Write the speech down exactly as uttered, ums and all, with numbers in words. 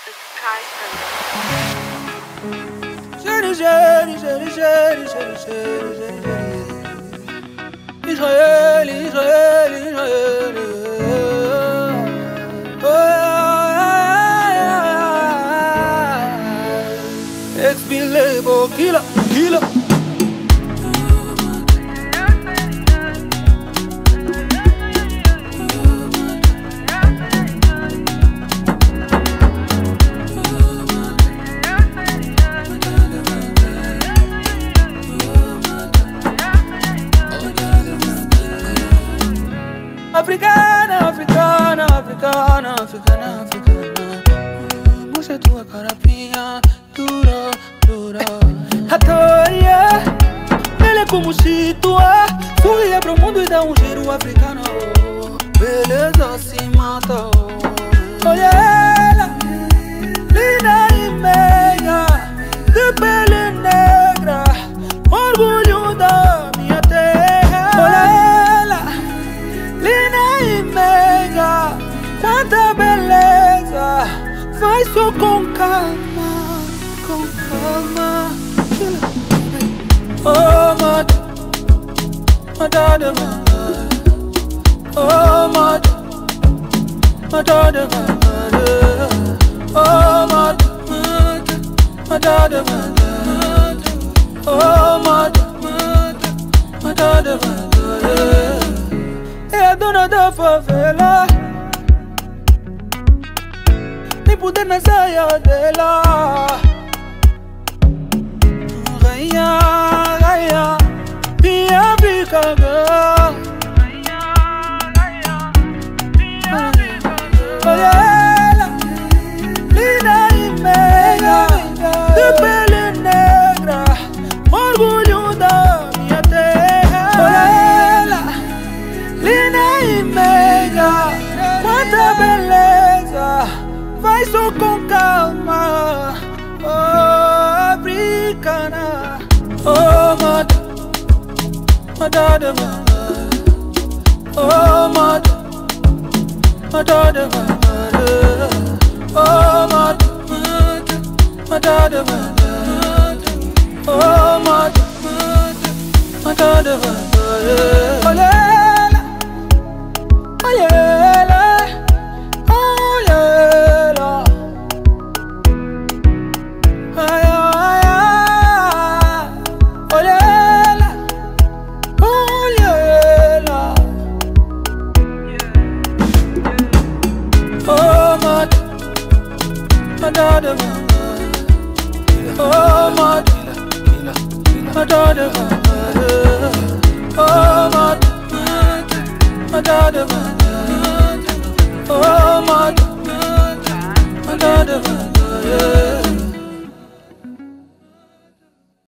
Geri, geri, geri, geri, geri, geri, geri. Israel, Israel, Israel. Ex-Bilebo, killer, killer. Africana, Africana, Africana, Africana, Africana. Muxitu, carapinha, Dura, Dura. Athorio, ele com muxitu, Sorria pro mundo e dá um giro africano. Beleza, assim mata. Olha ela, linda e meiga, de pele negra, orgulho da minha terra. Olha ela, linda e meiga, quanta beleza, faz só com calma, com calma. Oh, mata, mata de mata. Oh, mata, mata de mata. Oh, mata, mata, mata de mata. Oh, mata, mata, mata de mata. É a dona da favela, nem poder na saia dela. Rainha, Rainha, Minha African girl. Olha ela, linda e meiga, de pele negra, orgulho da minha terra. Olha ela, linda e meiga, quanta beleza, vai só com calma. Oh, Africana, oh, mata, mata de mata. Oh, mata, mata de mata. Oh, mata, mata, mata de mata. Oh, mata, mata, mata de mata. Olha ela, olha ela, olha ela. Ai, ai, ai. Olha ela, olha ela. Oh, mata, mata de mata. Oh, mata, mata de mata. Oh, mata, mata, mata de mata. Oh, mata,